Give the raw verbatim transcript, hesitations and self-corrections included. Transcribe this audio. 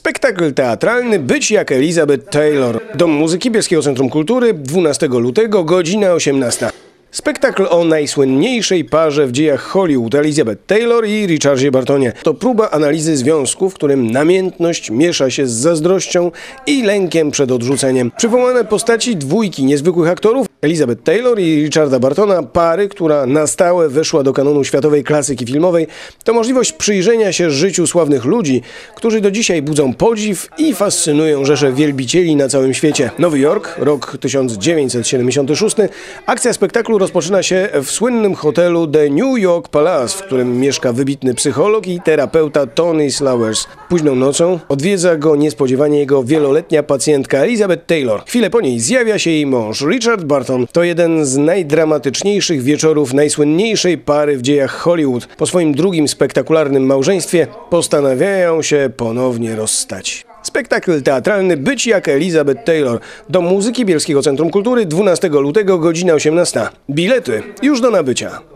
Spektakl teatralny Być jak Elizabeth Taylor. Dom Muzyki Bielskiego Centrum Kultury, dwunastego lutego, godzina osiemnasta. Spektakl o najsłynniejszej parze w dziejach Hollywood, Elizabeth Taylor i Richardzie Bartonie. To próba analizy związku, w którym namiętność miesza się z zazdrością i lękiem przed odrzuceniem. Przywołane postaci dwójki niezwykłych aktorów, Elizabeth Taylor i Richarda Bartona, pary, która na stałe weszła do kanonu światowej klasyki filmowej, to możliwość przyjrzenia się życiu sławnych ludzi, którzy do dzisiaj budzą podziw i fascynują rzesze wielbicieli na całym świecie. Nowy Jork, rok tysiąc dziewięćset siedemdziesiąty szósty. Akcja spektaklu rozpoczyna się w słynnym hotelu The New York Palace, w którym mieszka wybitny psycholog i terapeuta Tony Slowers. Późną nocą odwiedza go niespodziewanie jego wieloletnia pacjentka Elizabeth Taylor. Chwilę po niej zjawia się jej mąż Richard Barton. To jeden z najdramatyczniejszych wieczorów najsłynniejszej pary w dziejach Hollywood. Po swoim drugim spektakularnym małżeństwie postanawiają się ponownie rozstać. Spektakl teatralny Być jak Elizabeth Taylor. Dom Muzyki Bielskiego Centrum Kultury, dwunastego lutego, godzina osiemnasta. Bilety już do nabycia.